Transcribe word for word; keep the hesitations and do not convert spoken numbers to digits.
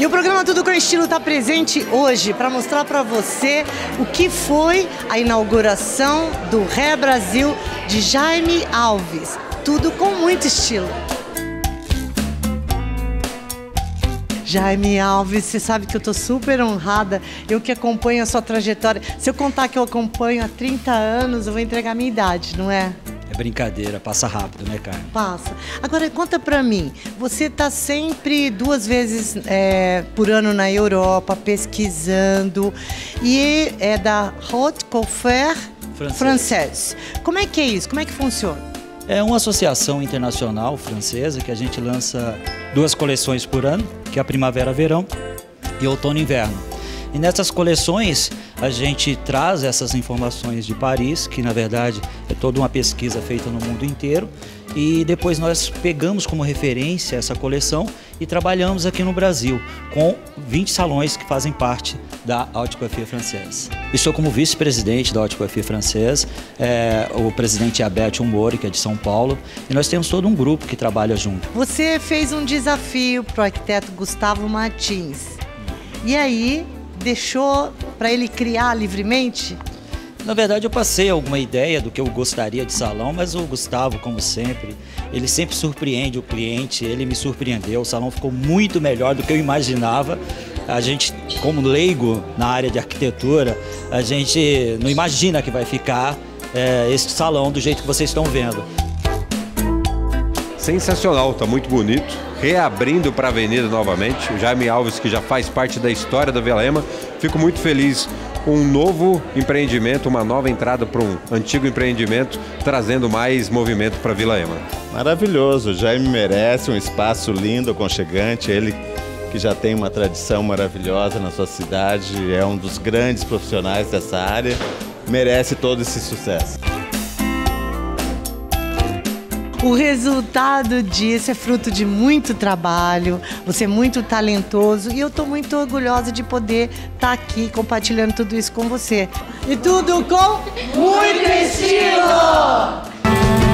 o programa Tudo com Estilo está presente hoje para mostrar para você o que foi a inauguração do Ré Brasil de Jaime Alves. Tudo com muito estilo. Jaime Alves, você sabe que eu tô super honrada, eu que acompanho a sua trajetória. Se eu contar que eu acompanho há trinta anos, eu vou entregar a minha idade, não é? É brincadeira, passa rápido, né, Carmen? Passa. Agora, conta pra mim, você tá sempre duas vezes é, por ano na Europa, pesquisando, e é da Haute Couture Française. Como é que é isso? Como é que funciona? É uma associação internacional francesa que a gente lança duas coleções por ano, que é a Primavera-Verão e Outono-Inverno. E nessas coleções a gente traz essas informações de Paris, que na verdade é toda uma pesquisa feita no mundo inteiro, e depois nós pegamos como referência essa coleção e trabalhamos aqui no Brasil com vinte salões que fazem parte da Haute Couture Française. Estou como vice-presidente da Haute Couture Française, é, o presidente é Alberto Mori, que é de São Paulo, e nós temos todo um grupo que trabalha junto. Você fez um desafio para o arquiteto Gustavo Martins, e aí deixou para ele criar livremente? Na verdade, eu passei alguma ideia do que eu gostaria de salão, mas o Gustavo, como sempre, ele sempre surpreende o cliente, ele me surpreendeu, o salão ficou muito melhor do que eu imaginava. A gente, como leigo na área de arquitetura, a gente não imagina que vai ficar é, esse salão do jeito que vocês estão vendo. Sensacional, tá muito bonito, reabrindo para a avenida novamente. O Jaime Alves, que já faz parte da história da Vila Ema, fico muito feliz com um novo empreendimento, uma nova entrada para um antigo empreendimento, trazendo mais movimento para a Vila Ema. Maravilhoso, o Jaime merece um espaço lindo, aconchegante, ele que já tem uma tradição maravilhosa na sua cidade, é um dos grandes profissionais dessa área, merece todo esse sucesso. O resultado disso é fruto de muito trabalho, você é muito talentoso e eu estou muito orgulhosa de poder estar aqui compartilhando tudo isso com você. E tudo com muito estilo!